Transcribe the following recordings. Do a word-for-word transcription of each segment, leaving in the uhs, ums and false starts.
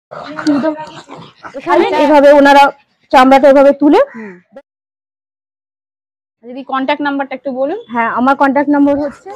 এভাবে ওনারা চামড়াটা এভাবে তুলে। দিদি কন্ট্যাক্ট নাম্বারটা একটু বলুন। হ্যাঁ, আমার কন্ট্যাক্ট নাম্বার হচ্ছে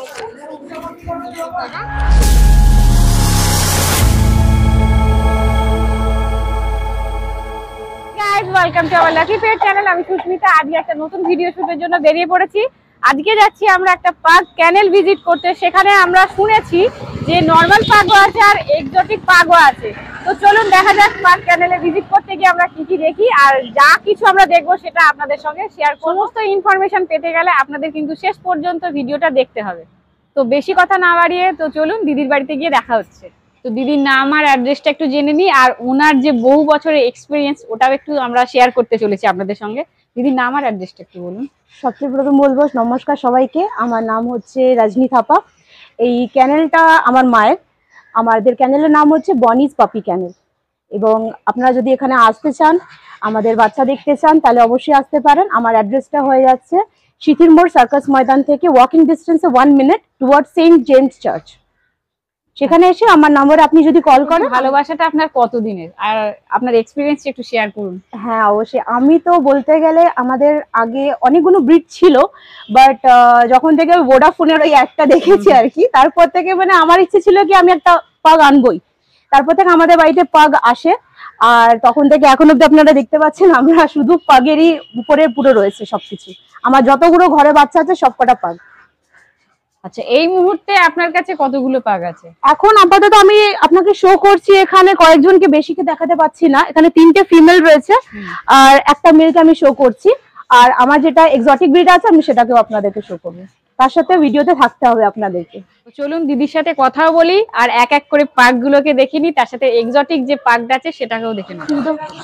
guys, welcome to our lucky pet channel. আমি সুস্মিতা। আজকে একটা নতুন ভিডিও শুটের জন্য বেরিয়ে পড়েছি। আজকে যাচ্ছি আমরা একটা পার্ক ক্যানেল ভিজিট করতে। সেখানে আমরা শুনেছি যে নর্মাল পার্কও আছে আর এক্সোটিক পার্কও আছে। তো চলুন দেখা যাক পার্ক ক্যানেলে ভিজিট করতে গিয়ে আমরা কি কি দেখি, আর যা কিছু আমরা দেখবো সেটা আপনাদের সঙ্গে শেয়ার। সমস্ত ইনফরমেশন পেতে গেলে আপনাদের কিন্তু শেষ পর্যন্ত ভিডিওটা দেখতে হবে। তো বেশি কথা না বাড়িয়ে তো চলুন দিদির বাড়িতে গিয়ে দেখা হচ্ছে। তো দিদির নাম আর অ্যাড্রেসটা একটু জেনে নিই, আর ওনার যে বহু বছরের এক্সপিরিয়েন্স ওটাও একটু আমরা শেয়ার করতে চলেছি আপনাদের সঙ্গে। দিদির নাম আর অ্যাড্রেসটা একটু বলুন। সবচেয়ে প্রথম বলবো নমস্কার সবাইকে। আমার নাম হচ্ছে রজনী থাপা। এই ক্যানেলটা আমার মায়ের। আমাদের ক্যানেলের নাম হচ্ছে বনিজ পাপি ক্যানেল। এবং আপনারা যদি এখানে আসতে চান, আমাদের বাচ্চা দেখতে চান, তাহলে অবশ্যই আসতে পারেন। আমার অ্যাড্রেসটা হয়ে যাচ্ছে সিথির মোড় সার্কাস ময়দান থেকে ওয়াকিং ডিস্টেন্সে one minute toward saint James church. সেখানে এসে আমার নম্বরে আপনি যদি কল করেন। ভালোবাসাটা আপনার কতদিনের, আর আপনার এক্সপিরিয়েন্স একটু শেয়ার করুন। হ্যাঁ, অবশ্যই। আমি তো বলতে গেলে আমাদের আগে অনেকগুলো ব্রিড ছিল, বাট যখন থেকে ভোডাফোনের ওই একটা দেখেছি আর কি, তারপর থেকে মানে আমার ইচ্ছে ছিল কি আমি একটা পাগ আনবই। তারপর থেকে আমাদের বাড়িতে পাগ আসে, আর তখন থেকে এখন অব্দি আপনারা দেখতে পাচ্ছেন আমরা শুধু পাগেরই উপরে পুরো রয়েছে সবকিছু। আমার যতগুলো ঘরে বাচ্চা আছে সবকটা পাগ। আচ্ছা, এই মুহূর্তে আপনার কাছে কতগুলো পাগ আছে? এখন আপাতত আমি আপনাকে শো করছি, এখানে কয়েকজনকে বেশিকে দেখাতে পাচ্ছি না। এখানে তিনটে ফিমেল রয়েছে আর একটা মেলকে আমি শো করছি। আর আমার যেটা এক্সোটিক ব্রিড আছে আমি সেটাকেও আপনাদেরকে শো করবো। তার সাথে ভিডিওতে থাকতে হবে আপনাদেরকে। চলুন দিদির সাথে কথাও বলি আর এক এক করে পাগ গুলোকে দেখে নি, তার সাথে এক্সোটিক যে পাগটা আছে সেটাকেও দেখে নিই।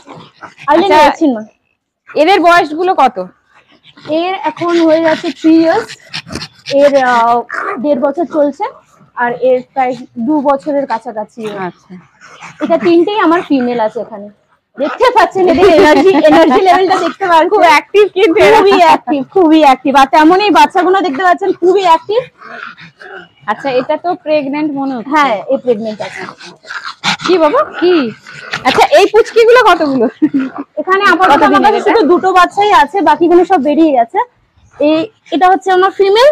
এদের বয়স গুলো কত? এর এখন হয়ে যাচ্ছে থ্রি ইয়ার্স। এর দেড় বছর চলছে আর এর প্রায় দু বছরের কাছাকাছি। আচ্ছা, এটা তিনটেই আমার ফিমেল আছে এখানে। দেখতে পাচ্ছেন এদের এনার্জি এনার্জি লেভেলটা দেখতে পারেন, খুব অ্যাক্টিভ, কিন্তু খুবই অ্যাক্টিভ খুবই অ্যাক্টিভ। আর তেমনই বাচ্চাগুলো দেখতে পাচ্ছেন খুবই অ্যাক্টিভ। আচ্ছা, এটা তো প্রেগন্যান্ট মনে হচ্ছে। হ্যাঁ, এই প্রেগন্যান্ট আছে। কি বাবা কি? আচ্ছা, এই পুচকিগুলো কতগুলো? এখানে আপাতত আমার কাছে শুধু দুটো বাচ্চাই আছে, বাকিগুলো সব বেরিয়ে গেছে। এই এটা হচ্ছে আমার ফিমেল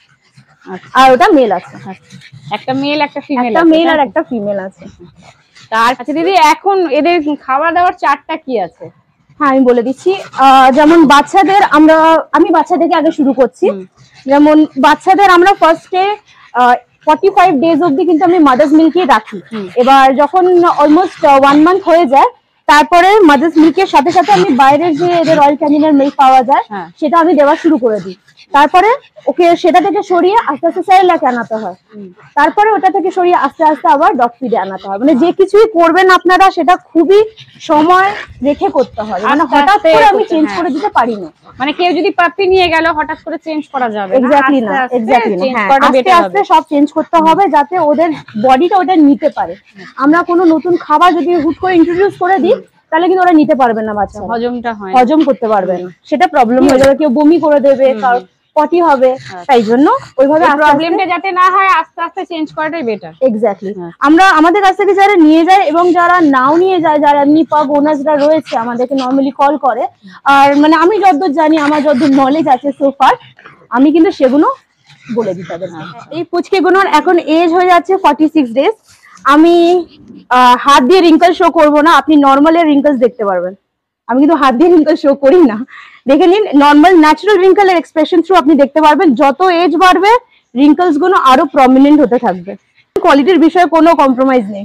আর ওটা মেল আছে। একটা মেল একটা ফিমেল, একটা মেল আর একটা ফিমেল আছে। তার আচ্ছা দিদি, এখন এদের খাওয়া দাওয়ার চার্টটা কি আছে? হ্যাঁ, আমি বলে দিচ্ছি। যেমন বাচ্চাদের আমরা আমি বাচ্চা থেকে আগে শুরু করছি। যেমন বাচ্চাদের আমরা ফার্স্টে ফর্টি ফাইভ ডেজ অব্দি কিন্তু আমি মাদার্স মিল্কই রাখি। এবার যখন অলমোস্ট ওয়ান মান্থ হয়ে যায়, তারপরে মাদার্স মিল্কের সাথে সাথে আমি বাইরের যে এদের রয়্যাল ক্যানিনের মিল্ক পাওয়া যায় সেটা আমি দেওয়া শুরু করে দিই। তারপরে ওকে সেটা থেকে সরিয়ে আস্তে আস্তে সেরেলাক আনাতে হয়। তারপরে ওটা থেকে সরিয়ে আস্তে আস্তে আবার ডগ ফিডে আনাতে হয়। মানে যে কিছুই করবেন আপনারা সেটা খুবই সময় রেখে করতে হয়। মানে হঠাৎ করে আমি চেঞ্জ করে দিতে পারি না। মানে কেউ যদি পাপি নিয়ে গেল হঠাৎ করে চেঞ্জ করা যাবে না। এক্স্যাক্টলি না, এক্স্যাক্টলি না। হ্যাঁ, আস্তে আস্তে সব চেঞ্জ করতে হবে যাতে ওদের বডিটা ওটা নিতে পারে। আমরা কোনো নতুন খাবার যদি হুট করে ইন্ট্রোডিউস করে দিই তাহলে কিন্তু ওরা নিতে পারবে না, বাচ্চা হজমটা হয় হজম করতে পারবে না, সেটা প্রবলেম হয়ে যাবে। কেউ বমি করে দেবে, কারণ পটি হবে। তাই জন্য ওইভাবে প্রবলেমটা যাতে না হয় আস্তে আস্তে চেঞ্জ করাটাই বেটার। এক্স্যাক্টলি। আমরা আমাদের কাছ থেকে যারা নিয়ে যায় এবং যারা নাও নিয়ে যায়, যারা এমনি পাগ ওনার্সরা রয়েছে আমাদেরকে নর্মালি কল করে। আর মানে আমি যতদূর জানি, আমার যতদূর নলেজ আছে সোফার, আমি কিন্তু সেগুলো বলে দিই তাদের। এই পুচকেগুলোর এখন এজ হয়ে যাচ্ছে ফর্টি সিক্স ডেজ। আমি হাত দিয়ে রিঙ্কল শো করবো না, আপনি নর্মালের রিঙ্কলস দেখতে পারবেন। আমি কিন্তু হাত দিয়ে রিঙ্কল শো করি না। দেখে নিন, নর্মাল ন্যাচারাল রিঙ্কলের এক্সপ্রেশন থ্রু আপনি দেখতে পারবেন। যত এজ বাড়বে রিঙ্কলস গুলো আরো প্রমিনেন্ট হতে থাকবে। কোয়ালিটির বিষয়ে কোনো কম্প্রোমাইজ নেই।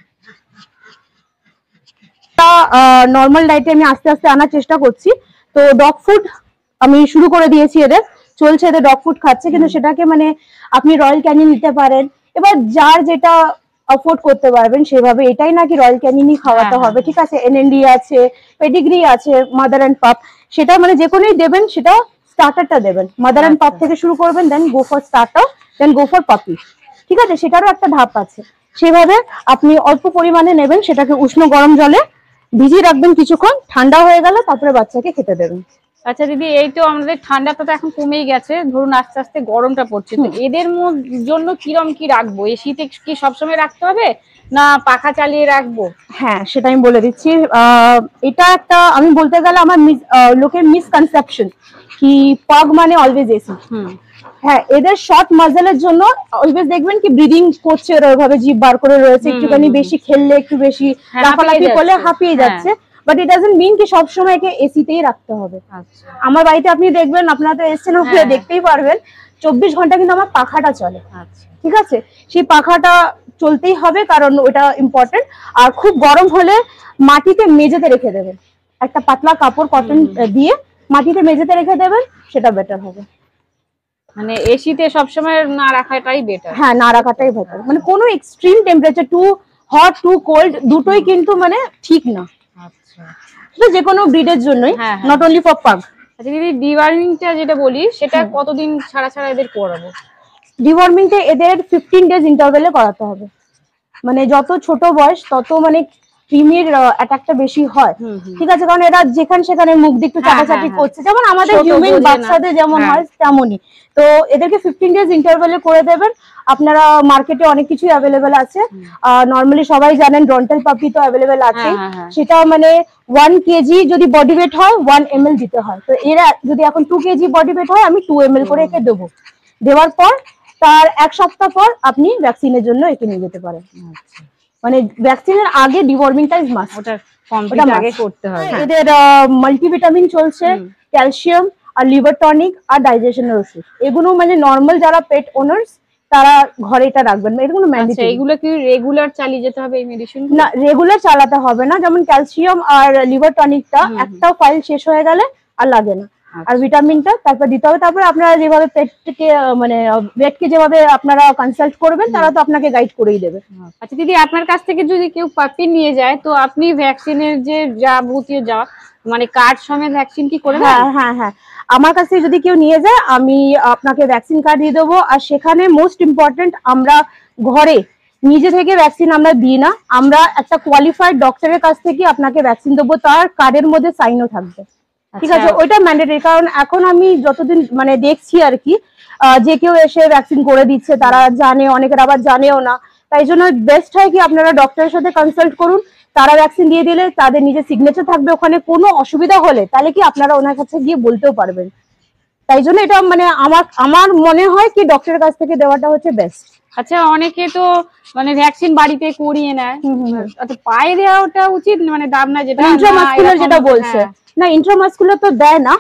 নর্মাল ডায়েটে আমি আস্তে আস্তে আনার চেষ্টা করছি। তো ডগ ফুড আমি শুরু করে দিয়েছি, এদের চলছে, এদের ডগ ফুড খাচ্ছে। কিন্তু সেটাকে মানে আপনি রয়্যাল ক্যানিন নিতে পারেন, এবার যার যেটা অ্যাফোর্ড করতে পারবেন সেভাবে। এটাই নাকি রয়্যাল ক্যানিনই খাওয়াতে হবে, ঠিক আছে? এনএনডি আছে, পেডিগ্রি আছে, মাদার এন্ড পাপ, সেটা মানে যে কোনোই দেবেন, সেটা স্টার্টারটা দেবেন। মাদার এন্ড পাপ থেকে শুরু করবেন, then go for starter, then go for puppy, ঠিক আছে? সেটারও একটা ধাপ আছে। সেভাবে আপনি অল্প পরিমাণে নেবেন, সেটাকে উষ্ণ গরম জলে ভিজিয়ে রাখবেন কিছুক্ষণ, ঠান্ডা হয়ে গেল তারপরে বাচ্চাকে খেতে দেবেন। আচ্ছা দিদি, এই তো আমাদের ঠান্ডাটা তো এখন কমেই গেছে, ধরুন আস্তে আস্তে গরমটা পড়ছে, তো এদের জন্য কিরম কি রাখবো? এই শীতে কি সবসময় রাখতে হবে না পাখা চালিয়ে রাখবো? হ্যাঁ সেটা আমি বলে দিচ্ছি। এটা একটা আমি বলতে গেলে আমার লোকের মিসকনসেপশন কি পাগ মানে অলওয়েজ এসি। হ্যাঁ এদের শর্ট মাসেলের জন্য অলওয়েজ দেখবেন কি ব্রিদিং করছে ওরা ওইভাবে জিভ বার করে রয়েছে, একটুখানি বেশি খেললে একটু বেশি লাফালাফি করলে হাঁপিয়ে যাচ্ছে, বাট ইট ডাজন্ট মিন কি সবসময় একে এসিতেই রাখতে হবে। আমার বাড়িতে আপনি দেখবেন, আপনারা তো এসছেন ওখানে দেখতেই পারবেন, চব্বিশ ঘন্টা কিন্তু আমার পাখাটা চলে। ঠিক আছে, সেই পাখাটা চলতেই হবে কারণ ওটা ইম্পর্টেন্ট। আর খুব গরম হলে মাটিতে মেঝেতে রেখে দেবেন, একটা পাতলা কাপড় কটন দিয়ে মাটিতে মেঝেতে রেখে দেবেন, সেটা বেটার হবে। মানে এসিতে সবসময় না রাখাটাই বেটার। হ্যাঁ না রাখাটাই বেটার, মানে কোনো extreme temperature too hot too cold দুটোই কিন্তু মানে ঠিক না। আচ্ছা, এটা যে কোনো ব্রিডের জন্যই, নট অনলি ফর পাগ। আচ্ছা দিদি, ডিওয়ার্মিংটা যেটা বলি সেটা কতদিন ছাড়া ছাড়া এদের করাবো? ডিওয়ার্মিংটা এদের ফিফটিন ডেজ ইন্টারভ্যালে করাতে হবে। মানে যত ছোট বয়স তত মানে ক্রিমির অ্যাটাকটা বেশি হয়। ঠিক আছে, কারণ এরা যেখানে সেখানে মুখ দিয়ে একটু চাটাচাটি করছে, যেমন আমাদের হিউম্যান বাচ্চাদের যেমন হয় তেমনই। তো এদেরকে ফিফটিন ডেজ ইন্টারভ্যালে করে দেবেন। আপনারা মার্কেটে অনেক কিছুই অ্যাভেলেবেল আছে, নর্মালি সবাই জানেন ডন্টাল পাপি তো অ্যাভেলেবেল আছে, সেটা মানে ওয়ান কেজি যদি বডি ওয়েট হয় ওয়ান এম এল দিতে হয়। তো এরা যদি এখন টু কেজি বডি ওয়েট হয় আমি টু এম এল করে একে দেবো। দেওয়ার পর তার এক সপ্তাহ পর আপনি ভ্যাকসিনের জন্য একে নিয়ে যেতে পারেন। মানে ভ্যাকসিনের আগে ডিওয়ার্মিংটা ইজ মাস্ট, ওটা কমপ্লিট আগে করতে হবে। এদের মাল্টিভিটামিন চলছে, ক্যালসিয়াম আর লিভার টনিক আর ডাইজেশনের ওষুধ, এগুলো মানে নরমাল যারা পেট ওনার্স তারা ঘরে এটা রাখবেন। এগুলো ম্যান্ডেটরি। এগুলো কি রেগুলার চালিয়ে যেতে হবে এই মেডিসিন? না রেগুলার চালাতে হবে না, যেমন ক্যালসিয়াম আর লিভার টনিকটা একটা ফাইল শেষ হয়ে গেলে আর লাগে না, আর ভিটামিনটা তারপর দিতে হবে। তারপরে আপনারা যেভাবে পেটকে মানে ভেটকে যেভাবে আপনারা কনসাল্ট করবেন তারা তো আপনাকে গাইড করেই দেবে। আচ্ছা দিদি, আপনার কাছ থেকে যদি কেউ পাপি নিয়ে যায় তো আপনি ভ্যাকসিনের যে যাবতীয় যা মানে কার্ড সমেত ভ্যাকসিন কি করে? হ্যাঁ হ্যাঁ হ্যাঁ আমার কাছ থেকে যদি কেউ নিয়ে যায় আমি আপনাকে ভ্যাকসিন কার্ড দিয়ে দেবো। আর সেখানে মোস্ট ইম্পর্টেন্ট আমরা ঘরে নিজে থেকে ভ্যাকসিন আমরা দিই না, আমরা একটা কোয়ালিফাইড ডক্টরের কাছ থেকে আপনাকে ভ্যাকসিন দেবো, তার কার্ডের মধ্যে সাইনও থাকবে। ঠিক আছে, ওইটা ম্যান্ডেটরি। কারণ এখন আমি যতদিন মানে দেখছি আর কি, যে কেউ এসে ভ্যাকসিন করে দিচ্ছে, তারা জানে, অনেকের আবার জানেও না। তাই জন্য বেস্ট হয় কি আপনারা ডক্টরের সাথে কনসাল্ট করুন, তারা ভ্যাকসিন দিয়ে দিলে তাদের নিজের সিগনেচার থাকবে ওখানে, কোনো অসুবিধা হলে তাহলে কি আপনারা ওনার কাছে গিয়ে বলতেও পারবেন। তাই জন্য এটা মানে আমার আমার মনে হয় কি ডক্টরের কাছ থেকে দেওয়াটা হচ্ছে বেস্ট। আচ্ছা অনেকে তো মানে ভ্যাকসিন বাড়িতে করিয়ে নেয়, আচ্ছা পায়ে দেওয়াটা উচিত মানে দাম না, যেটা ইন্ট্রামাসকুলার যেটা বলছে না, ইন্ট্রামাসকুলার তো দেয় না।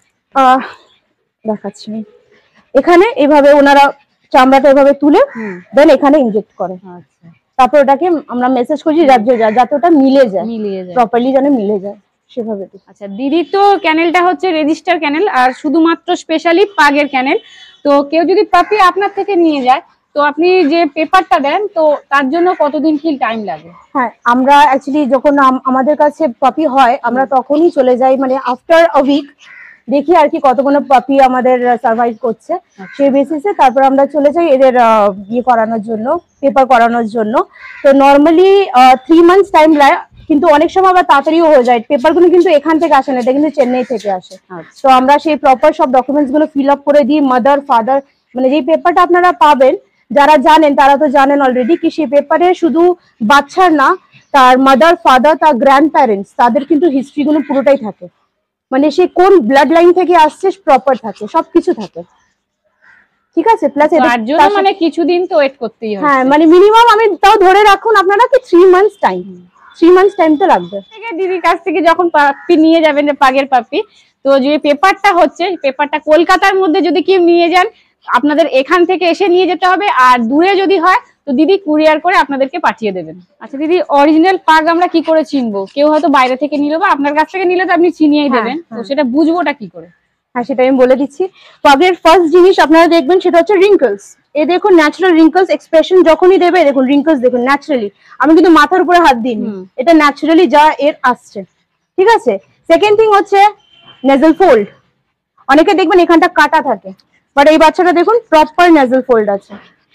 দেখাচ্ছি এখানে এভাবে ওনারা চামড়াটা এভাবে তুলে দেন এখানে ইনজেক্ট করে। আচ্ছা, তারপর ওটাকে আমরা মেসেজ করছি যাতে ওটা মিলে যায়, মিলে যায় প্রপারলি, যেন মিলে যায় সেভাবে। আচ্ছা দিদি, তো ক্যানেলটা হচ্ছে রেজিস্টার ক্যানেল আর শুধুমাত্র স্পেশালি পাগের ক্যানেল। তো কেউ যদি পাপি আপনার থেকে নিয়ে যায় তো আপনি যে পেপারটা দেন তো তার জন্য কতদিন কি টাইম লাগে? হ্যাঁ আমরা অ্যাকচুয়ালি যখন আমাদের কাছে পাপি হয় আমরা তখনই চলে যাই, মানে আফটার আ উইক দেখি আর কি কতগুলো পাপি আমাদের সার্ভাইভ করছে, সেই বেসিসে তারপর আমরা চলে যাই এদের ইয়ে করানোর জন্য, পেপার করানোর জন্য। তো নর্মালি থ্রি মান্থস টাইম লাগে, কিন্তু অনেক সময় আবার তাড়াতাড়িও হয়ে যায়। পেপারগুলো কিন্তু এখান থেকে আসে না, এটা কিন্তু চেন্নাই থেকে আসে। তো আমরা সেই প্রপার সব ডকুমেন্টস গুলো ফিল আপ করে দিই। মাদার ফাদার মানে যেই পেপারটা আপনারা পাবেন, যারা জানেন তারা তো জানেন অলরেডি কি সেই পেপারে শুধু বাচ্চার না, তার মাদার ফাদার তার গ্র্যান্ড প্যারেন্টস তাদের কিন্তু হিস্ট্রি গুলো পুরোটাই থাকে, মানে সে কোন ব্লাড লাইন থেকে আসছে প্রপার থাকে, সবকিছু থাকে। ঠিক আছে, প্লাস এর জন্য মানে কিছুদিন তো ওয়েট করতেই হবে। হ্যাঁ মানে মিনিমাম আমি তাও ধরে রাখুন আপনারা কি three months time three months time তো লাগবে। দিদির কাছ থেকে যখন পাপি নিয়ে যাবেন, পাগের পাপি, তো যে পেপারটা হচ্ছে পেপারটা কলকাতার মধ্যে যদি কেউ নিয়ে যান আপনাদের এখান থেকে এসে নিয়ে যেতে হবে, আর দূরে যদি হয় তো দিদি কুরিয়ার করে আপনাদেরকে পাঠিয়ে দেবেন। আচ্ছা দিদি, অরিজিনাল পাগ আমরা কি করে চিনবো? কেউ হয়তো বাইরে থেকে নিল বা আপনার কাছ থেকে নিলে তো আপনি চিনিয়েই দেবেন, তো সেটা বুঝবোটা কি করে? হ্যাঁ সেটা আমি বলে দিচ্ছি। পাগের ফার্স্ট জিনিস আপনারা দেখবেন সেটা হচ্ছে রিঙ্কলস। এ দেখুন ন্যাচারাল রিঙ্কলস এক্সপ্রেশন যখনই দেবে দেখুন রিঙ্কলস দেখুন ন্যাচারালি, আমি কিন্তু মাথার উপরে হাত দিইনি, এটা ন্যাচারালি যা এর আসছে। ঠিক আছে, সেকেন্ড থিং হচ্ছে নেজল ফোল্ড। অনেকে দেখবেন এখানটা কাটা থাকে, বাট এই বাচ্চাটা দেখুন প্রপার নেজল ফোল্ড আছে।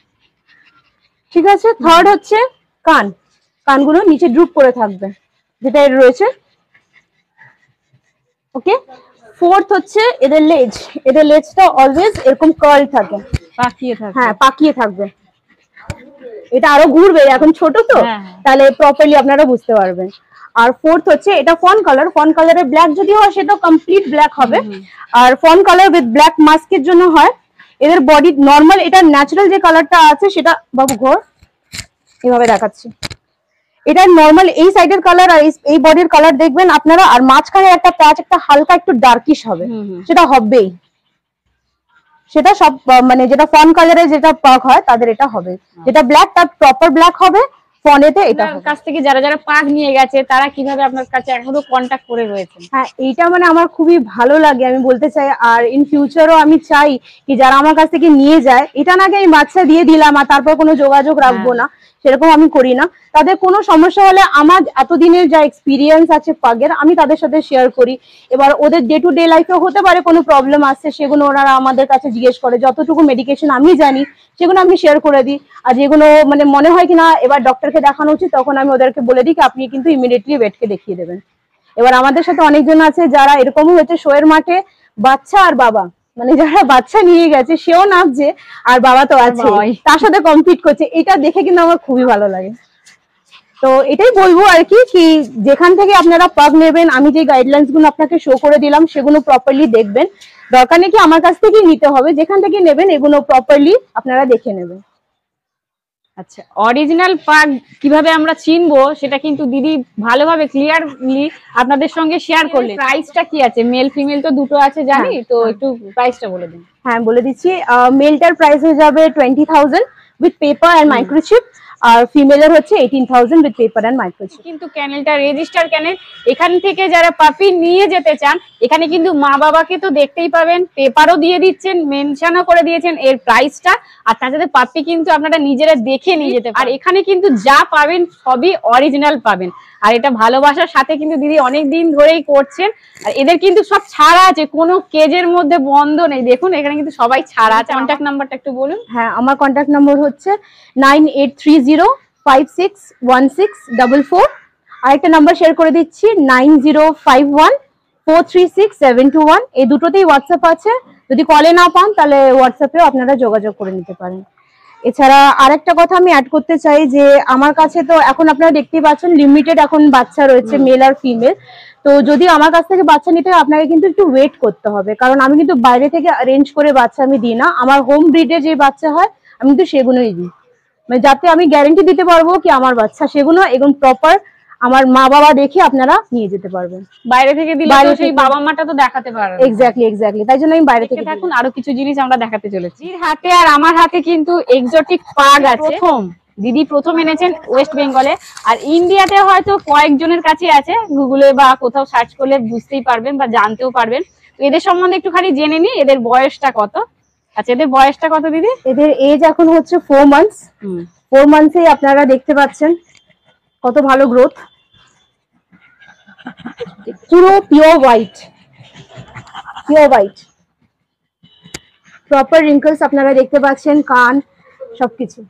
ঠিক আছে, থার্ড হচ্ছে কান, কানগুলো নিচে ড্রুপ করে থাকবে যেটা এর রয়েছে। ওকে, ফোর্থ হচ্ছে এদের লেজ, এদের লেজটা অলওয়েজ এরকম কার্ল থাকে, পাকিয়ে থাকে। হ্যাঁ পাকিয়ে থাকবে। এটা আরো ঘুরবে, এখন ছোট তো, তাহলে প্রপারলি আপনারা বুঝতে পারবেন। আর ফোর্থ হচ্ছে এটা ফন কালার, ফন কালারের ব্ল্যাক যদি হয় সেটা কমপ্লিট ব্ল্যাক হবে, আর ফন কালার উইথ ব্ল্যাক মাস্কের জন্য হয়। এদের বডি নর্মাল, এটা ন্যাচারাল যে কালারটা আছে সেটা বাবু ঘর এভাবে দেখাচ্ছি, এটা নর্মাল এই সাইডের কালার আর এই বডির কালার দেখবেন আপনারা, আর মাঝখানে একটা প্যাচ একটা হালকা একটু ডার্কিশ হবে, সেটা হবেই, সেটা সব মানে যেটা ফন কালারে যেটা পাক হয় তাদের এটা হবে, যেটা ব্ল্যাক তার প্রপার ব্ল্যাক হবে ফনেতে। এটা কাছ থেকে যারা যারা পাক নিয়ে গেছে তারা কিভাবে আপনার কাছে এখনো কন্টাক্ট করে রয়েছেন? হ্যাঁ, এইটা মানে আমার খুবই ভালো লাগে, আমি বলতে চাই। আর ইন ফিউচারও আমি চাই কি যারা আমার কাছ থেকে নিয়ে যায়, এটা নাকি আমি বাচ্চা দিয়ে দিলাম আর তারপর কোনো যোগাযোগ রাখবো না, সেরকম আমি করি না। তাদের কোনো সমস্যা হলে আমার এতদিনের যা এক্সপিরিয়েন্স আছে পাগের, আমি তাদের সাথে শেয়ার করি। এবার ওদের ডে টু ডে লাইফে হতে পারে কোনো প্রবলেম আসছে, সেগুলো ওনারা আমাদের কাছে জিজ্ঞেস করে, যতটুকু মেডিকেশন আমি জানি সেগুলো আমি শেয়ার করে দিই। আর যেগুলো মানে মনে হয় কিনা এবার ডক্টরকে দেখানো উচিত, তখন আমি ওদেরকে বলে দিই কি আপনি কিন্তু ইমিডিয়েটলি ভেটকে দেখিয়ে দেবেন। এবার আমাদের সাথে অনেকজন আছে যারা এরকমও হয়েছে, শোয়ের মাঠে বাচ্চা আর বাবা, মানে যারা বাচ্চা নিয়ে গেছে সেও নাচছে আর বাবা তো আছে তার সাথে কম্পিট করছে, এটা দেখে কিন্তু আমার খুবই ভালো লাগে। তো এটাই বলবো আর কি, কি যেখান থেকে আপনারা পাগ নেবেন, আমি যে গাইডলাইন্স গুলো আপনাকে শো করে দিলাম সেগুলো প্রপারলি দেখবেন। দরকার নেই কি আমার কাছ থেকেই নিতে হবে, যেখান থেকে নেবেন এগুলো প্রপারলি আপনারা দেখে নেবেন। আচ্ছা, অরিজিনাল পাগ কিভাবে আমরা চিনবো সেটা কিন্তু দিদি ভালোভাবে ক্লিয়ারলি আপনাদের সঙ্গে শেয়ার করলে। প্রাইসটা কি আছে? মেল ফিমেল তো দুটো আছে জানি, তো একটু প্রাইসটা বলে দিন। হ্যাঁ বলে দিচ্ছি, মেলটার প্রাইস হয়ে যাবে twenty thousand with paper and microchip, আর ফিমেলের হচ্ছে eighteen thousand with paper and microchip. কিন্তু ক্যানেলটা রেজিস্টার ক্যানেল, এখান থেকে যারা পাপি নিয়ে যেতে চান এখানে কিন্তু মা বাবাকে তো দেখতেই পাবেন, পেপারও দিয়ে দিচ্ছেন, মেনশনও করে দিয়েছেন এর প্রাইসটা, আর তার সাথে পাপি কিন্তু আপনারা নিজেরা দেখে নিয়ে যেতে পারেন। আর এখানে কিন্তু যা পাবেন সবই অরিজিনাল পাবেন, আর এটা ভালোবাসার সাথে কিন্তু দিদি অনেক দিন ধরেই করছেন। আর এদের কিন্তু সব ছাড়া আছে, কোনো কেজের মধ্যে বন্ধ নেই, দেখুন এখানে কিন্তু সবাই ছাড়া আছে। কন্ট্যাক্ট নাম্বারটা একটু বলুন। হ্যাঁ, আমার কন্ট্যাক্ট নাম্বার হচ্ছে nine eight three zero five six one six double four, আরেকটা নাম্বার শেয়ার করে দিচ্ছি nine zero five one four three six seven two one. এই দুটোতেই হোয়াটসঅ্যাপ আছে, যদি কলে না পান তাহলে হোয়াটসঅ্যাপেও আপনারা যোগাযোগ করে নিতে পারেন। এছাড়া আরেকটা কথা আমি অ্যাড করতে চাই যে আমার কাছে তো এখন আপনারা দেখতেই পাচ্ছেন লিমিটেড এখন বাচ্চা রয়েছে, মেল আর ফিমেল। তো যদি আমার কাছ থেকে বাচ্চা নিতে হয় আপনাকে কিন্তু একটু ওয়েট করতে হবে, কারণ আমি কিন্তু বাইরে থেকে অ্যারেঞ্জ করে বাচ্চা আমি দিই না। আমার হোম ব্রিডের যে বাচ্চা হয় আমি কিন্তু সেগুলোই দিই, মানে যাতে আমি গ্যারেন্টি দিতে পারবো কি আমার বাচ্চা সেগুলো একদম প্রপার আমার মা বাবা দেখে আপনারা নিয়ে যেতে পারবেন। বাইরে থেকে দিলে তো সেই বাবা মাটা তো দেখাতে পারবে। এক্স্যাক্টলি এক্স্যাক্টলি তাই জন্য আমি বাইরে থেকে থাকুন। আরো কিছু জিনিস আমরা দেখাতে চলেছি। দিদির হাতে আর আমার হাতে কিন্তু এক্সোটিক পাগ আছে, প্রথম দিদি প্রথম এনেছেন ওয়েস্ট বেঙ্গলে, আর ইন্ডিয়াতে হয়তো কয়েকজনের কাছে আছে, গুগলে বা কোথাও সার্চ করলে বুঝতেই পারবেন বা জানতেও পারবেন। তো এদের সম্বন্ধে একটুখানি জেনে নিই, এদের বয়সটা কত? আচ্ছা, এদের বয়সটা কত দিদি? এদের এজ এখন হচ্ছে ফোর মান্থস। ফোর মান্থসেই আপনারা দেখতে পাচ্ছেন কত ভালো গ্রোথ, পুরো pure white, pure white, proper wrinkles আপনারা দেখতে পাচ্ছেন, কান সবকিছু।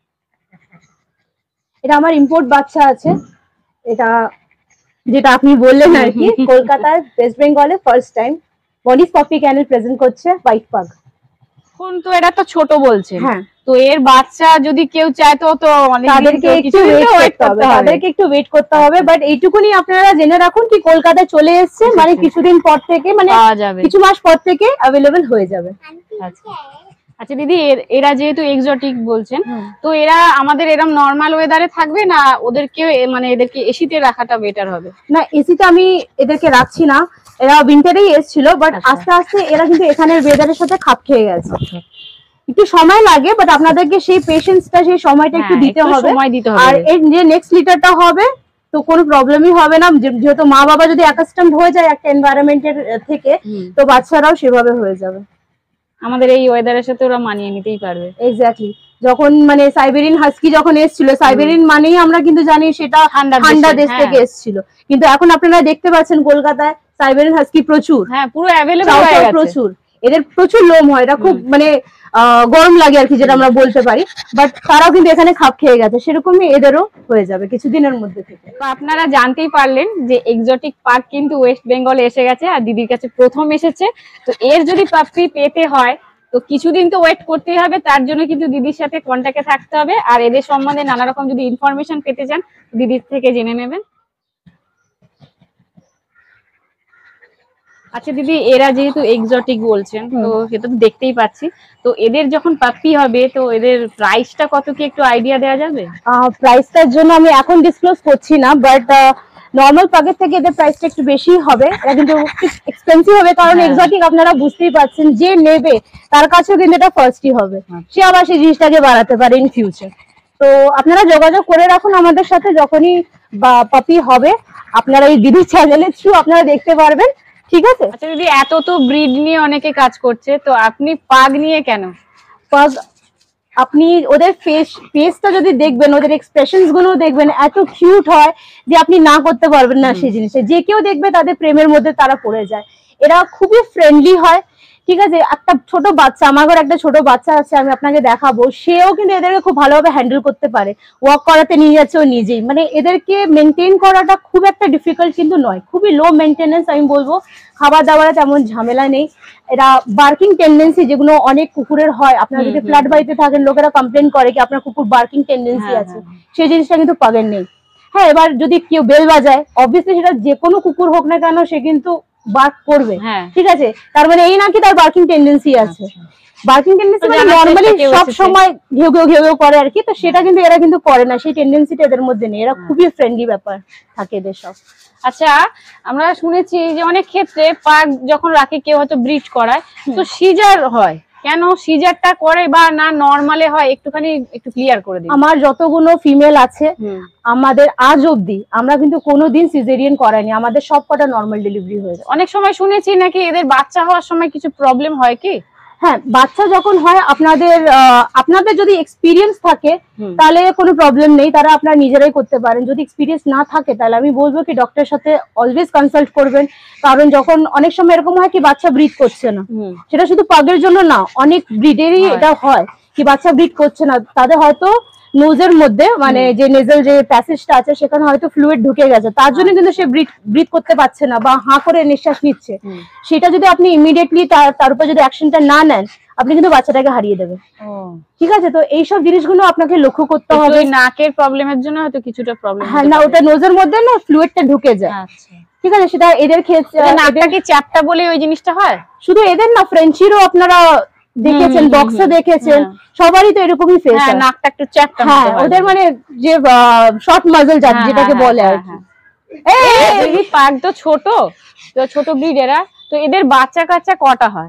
এটা আমার ইম্পোর্ট বাচ্চা আছে, এটা যেটা আপনি বললেন আর কি, কলকাতার ওয়েস্ট বেঙ্গলে first time Bonnie's puppy kennel present করছে হোয়াইট পাগ। এখন তো এটা তো ছোট বলছে, হ্যাঁ, তো এর বাচ্চা যদি কেউ চায় তো তো তাদেরকে একটু ওয়েট করতে হবে, তাদেরকে একটু ওয়েট করতে হবে। বাট এইটুকুনি আপনারা জেনে রাখুন কি কলকাতায় চলে এসেছে, মানে কিছুদিন পর থেকে, মানে কিছু মাস পর থেকে অ্যাভেলেবল হয়ে যাবে। আচ্ছা দিদি, এরা যেহেতু এক্সোটিক বলছেন, তো এরা আমাদের এরকম নরমাল ওয়েদারে থাকবে না ওদেরকে, মানে এদেরকে এসিতে রাখাটা বেটার হবে? না, এসিতে আমি এদেরকে রাখছি না, এরা উইন্টারেই এসেছিল, বাট আস্তে আস্তে এরা কিন্তু এখানের ওয়েদারের সাথে খাপ খেয়ে গেছে। একটু সময় লাগে, বাট আপনাদেরকে সেই পেশেন্সটা সেই সময়টা একটু দিতে হবে। আর এর যে নেক্সট লিটারটা হবে তো কোনো প্রবলেমই হবে না, যেহেতু মা বাবা যদি অ্যাকাস্টমড হয়ে যায় একটা এনভায়রনমেন্টের থেকে, তো বাচ্চারাও সেভাবে হয়ে যাবে। আমাদের এই ওয়েদারের সাথে ওরা মানিয়ে নিতেই পারবে। এক্স্যাক্টলি। যখন মানে সাইবেরিয়ান হাস্কি যখন এসেছিল, সাইবেরিয়ান মানেই আমরা কিন্তু জানি সেটা ঠান্ডা দেশ থেকে এসেছিল, কিন্তু এখন আপনারা দেখতে পাচ্ছেন কলকাতায় সাইবেরিয়ান হাস্কি প্রচুর, হ্যাঁ পুরো অ্যাভেলেবল হয়ে গেছে, প্রচুর। এদের প্রচুর লোম হয়, এটা খুব মানে গরম লাগে আর কি, যেটা আমরা বলতে পারি, বাট তারাও কিন্তু এখানে খাপ খেয়ে গেছে, সেরকমই এদেরও হয়ে যাবে কিছুদিনের মধ্যে থেকে। তো আপনারা জানতেই পারলেন যে এক্সোটিক পাগ কিন্তু ওয়েস্ট বেঙ্গলে এসে গেছে, আর দিদির কাছে প্রথম এসেছে। তো এর যদি পাপি পেতে হয় তো কিছুদিন তো ওয়েট করতেই হবে, তার জন্য কিন্তু দিদির সাথে কন্ট্যাক্টে থাকতে হবে। আর এদের সম্বন্ধে নানা রকম যদি ইনফরমেশন পেতে চান দিদির থেকে জেনে নেবেন। আচ্ছা দিদি, এরা যেহেতু এক্সোটিক বলছেন, তো সেটা তো দেখতেই পাচ্ছি, তো এদের যখন পাপ্পি হবে তো এদের প্রাইসটা কত কি একটু আইডিয়া দেওয়া যাবে? প্রাইসটার জন্য আমি এখন ডিসক্লোজ করছি না, বাট নর্মাল পাগের থেকে এদের প্রাইসটা একটু বেশি হবে। এটা কিন্তু এক্সপেন্সিভ হবে, কারণ এক্সোটিক আপনারা বুঝতেই পারছেন, যে নেবে তার কাছেও কিন্তু এটা ফার্স্টই হবে, সে আবার সেই জিনিসটাকে বাড়াতে পারে ইন ফিউচার। তো আপনারা যোগাযোগ করে রাখুন আমাদের সাথে, যখনই বা পাপি হবে আপনারা এই দিদি চ্যানেলের থ্রু আপনারা দেখতে পারবেন, ঠিক আছে? আচ্ছা দিদি, এত তো ব্রিড নিয়ে অনেকে কাজ করছে, তো আপনি পাগ নিয়ে কেন? পাগ আপনি ওদের ফেস ফেসটা যদি দেখবেন, ওদের এক্সপ্রেশনস গুলো দেখবেন, এত কিউট হয় যে আপনি না করতে পারবেন না সেই জিনিসটা। যে কেউ দেখবে তাদের প্রেমের মধ্যে তারা পড়ে যায়। এরা খুবই ফ্রেন্ডলি হয়, ঠিক আছে? একটা ছোট বাচ্চা, আমার ঘরে একটা ছোট বাচ্চা আছে, আমি আপনাকে দেখাবো, সেও কিন্তু এদেরকে খুব ভালোভাবে হ্যান্ডেল করতে পারে। ওয়াক করাতে নিয়ে যাচ্ছে ও নিজেই, মানে এদেরকে মেনটেন করাটা খুব একটা ডিফিকাল্ট কিন্তু নয়, খুবই লো মেনটেনেন্স আমি বলবো। খাবার দাবারে তেমন ঝামেলা নেই। এরা বার্কিং টেন্ডেন্সি যেগুলো অনেক কুকুরের হয়, আপনারা যদি ফ্ল্যাট বাড়িতে থাকেন লোকেরা কমপ্লেন করে কি আপনার কুকুর বার্কিং টেন্ডেন্সি আছে, সেই জিনিসটা কিন্তু পাগের নেই। হ্যাঁ, এবার যদি কেউ বেল বাজায়, অবভিয়াসলি সেটা যে কোনো কুকুর হোক না কেন সে কিন্তু বার্ক করবে, ঠিক আছে? তার মানে এই না কি তার বার্কিং টেন্ডেন্সি আছে। বার্কিং টেন্ডেন্সি মানে নরমালি সব সময় ঘেউ ঘেউ ঘেউ ঘেউ করে আর কি, তো সেটা কিন্তু এরা কিন্তু করে না, সেই টেন্ডেন্সিটা এদের মধ্যে নেই। এরা খুবই ফ্রেন্ডলি ব্যাপার থাকে এদের সব। আচ্ছা, আমরা শুনেছি যে অনেক ক্ষেত্রে পাগ যখন রাখে কেউ হয়তো ব্রিড করায়, তো সিজার হয়, কেন সিজারটা করে বা না নরমালে হয়, একটুখানি একটু ক্লিয়ার করে দিন। আমার যতগুলো ফিমেল আছে আমাদের আজ অবধি আমরা কিন্তু কোনোদিন সিজারিয়ান করাইনি, আমাদের সবকটা নরমাল ডেলিভারি হয়েছে। অনেক সময় শুনেছি নাকি এদের বাচ্চা হওয়ার সময় কিছু প্রবলেম হয় কি? হ্যাঁ, বাচ্চা যখন হয় আপনাদের আপনাদের যদি এক্সপিরিয়েন্স থাকে তাহলে কোনো প্রবলেম নেই, তারা আপনারা নিজেরাই করতে পারেন। যদি এক্সপিরিয়েন্স না থাকে তাহলে আমি বলবো কি ডক্টরের সাথে অলওয়েজ কনসাল্ট করবেন, কারণ যখন অনেক সময় এরকম হয় কি বাচ্চা ব্রিড করছে না, সেটা শুধু পাগের জন্য না, অনেক ব্রিডেরই এটা হয় কি বাচ্চা ব্রিড করছে না, তাদের হয়তো নোজের মধ্যে মানে যে নেজাল যে প্যাসেজটা আছে সেখানে হয়তো ফ্লুইড ঢুকে গেছে, তার জন্য কিন্তু সে ব্রিড ব্রিড করতে পারছে না বা হাঁ করে নিঃশ্বাস নিচ্ছে। সেটা যদি আপনি ইমিডিয়েটলি তার উপর যদি অ্যাকশনটা না নেন, আপনি কিন্তু বাচ্চাটাকে হারিয়ে দেবেন, ঠিক আছে? তো এইসব জিনিসগুলো আপনাকে লক্ষ্য করতে হবে। নাকের প্রবলেমের জন্য হয়তো কিছুটা প্রবলেম, হ্যাঁ না, ওটা নোজের মধ্যে না ফ্লুইডটা ঢুকে যায়, ঠিক আছে? সেটা এদের ক্ষেত্রে নাকটাকে চ্যাপটা বলে ওই জিনিসটা হয়। শুধু এদের না, ফ্রেঞ্চিরও আপনারা দেখেছেন, বক্সে দেখেছেন, সবারই তো এরকমই ফেস হয়, নাকটা একটু চ্যাপটা। হ্যাঁ, ওদের মানে যে শর্ট মাসল যেটাকে বলে আর কি। এই পাগ তো ছোট, তো ছোট ব্রিড এরা, তো এদের বাচ্চা কাচ্চা কটা হয়?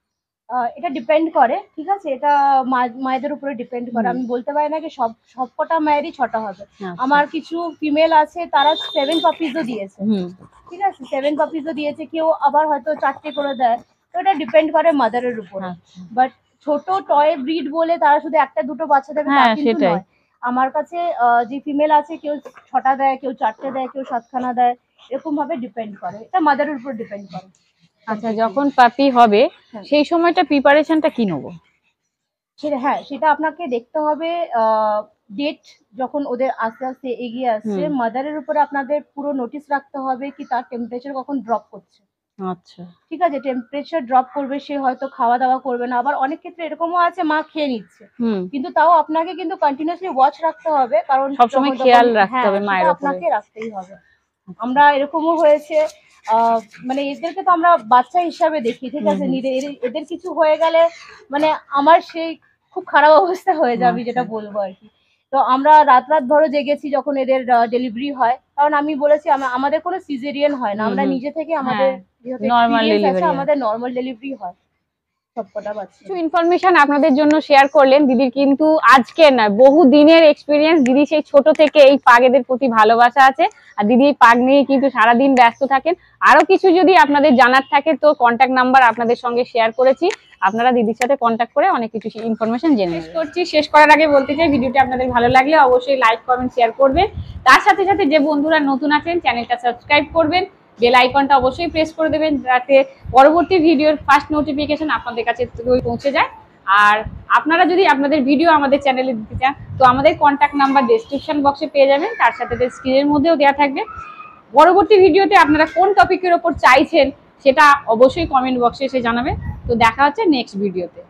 এটা ডিপেন্ড করে, ঠিক আছে? এটা মায়েদের উপরে ডিপেন্ড করে, আমি বলতে পারি না কি সব সবকটা মায়েরই ছটা হবে। আমার কিছু ফিমেল আছে তারা সেভেন পাপিজও দিয়েছে, ঠিক আছে? সেভেন পাপিজও দিয়েছে, কেউ আবার হয়তো চারটে করে দেয়, তো এটা ডিপেন্ড করে মাদারের উপরে। বাট ছোট টয় ব্রিড বলে তারা শুধু একটা দুটো বাচ্চা দেবে তা কিন্তু নয়। আমার কাছে যে ফিমেল আছে কেউ ছটা দেয়, কেউ চারটে দেয়, কেউ সাতখানা দেয়, এরকম ভাবে ডিপেন্ড করে, এটা মাদারের উপর ডিপেন্ড করে। আচ্ছা, যখন পাপি হবে সেই সময়টা প্রিপারেশনটা কি নেব? সেটা হ্যাঁ সেটা আপনাকে দেখতে হবে, ডেট যখন ওদের আস্তে আস্তে এগিয়ে আসছে, মাদারের উপরে আপনাদের পুরো নোটিস রাখতে হবে কি তার টেম্পারেচার কখন ড্রপ করছে। আচ্ছা, ঠিক আছে? টেম্পারেচার ড্রপ করবে, সে হয়তো খাওয়া দাওয়া করবে না, আবার অনেক ক্ষেত্রে এরকমও আছে মা খেয়ে নিচ্ছে, কিন্তু তাও আপনাকে কিন্তু কন্টিনিউয়াসলি ওয়াচ রাখতে হবে, কারণ সবসময় খেয়াল রাখতে হবে, মায়ের উপরে আপনাকে রাখতেই হবে। আমরা এরকমও হয়েছে, মানে এদেরকে তো আমরা বাচ্চা হিসাবে দেখি, ঠিক আছে? এদের কিছু হয়ে গেলে মানে আমার সেই খুব খারাপ অবস্থা হয়ে যাবে, যেটা বলবো আর কি। তো আমরা রাত রাত ধরে জেগেছি যখন এদের ডেলিভারি হয়, কারণ আমি বলেছি আমাদের কোনো সিজারিয়ান হয় না, আমরা নিজে থেকে আমাদের আমাদের নর্মাল ডেলিভারি হয় সবকটা বাচ্চা। কিছু ইনফরমেশন আপনাদের জন্য শেয়ার করলেন দিদির, কিন্তু আজকে না বহু দিনের এক্সপিরিয়েন্স। দিদি সেই ছোট থেকে এই পাগেদের প্রতি ভালোবাসা আছে, আর দিদি এই পাগ নিয়ে কিন্তু সারাদিন ব্যস্ত থাকেন। আরো কিছু যদি আপনাদের জানার থাকে তো কন্ট্যাক্ট নাম্বার আপনাদের সঙ্গে শেয়ার করেছি, আপনারা দিদির সাথে কন্ট্যাক্ট করে অনেক কিছু ইনফরমেশন জেনে শেষ করছি। শেষ করার আগে বলতে চাই ভিডিওটা আপনাদের ভালো লাগলে অবশ্যই লাইক কমেন্ট শেয়ার করবেন, তার সাথে সাথে যে বন্ধুরা নতুন আছেন চ্যানেলটা সাবস্ক্রাইব করবেন, বেল আইকনটা অবশ্যই প্রেস করে দেবেন যাতে পরবর্তী ভিডিওর ফার্স্ট নোটিফিকেশন আপনাদের কাছে পৌঁছে যায়। আর আপনারা যদি আপনাদের ভিডিও আমাদের চ্যানেলে দিতে চান তো আমাদের কন্ট্যাক্ট নাম্বার ডেসক্রিপশন বক্সে পেয়ে যাবেন, তার সাথে স্ক্রিনের মধ্যেও দেওয়া থাকবে। পরবর্তী ভিডিওতে আপনারা কোন টপিকের ওপর চাইছেন সেটা অবশ্যই কমেন্ট বক্সে এসে জানাবেন। তো দেখা হচ্ছে নেক্সট ভিডিওতে।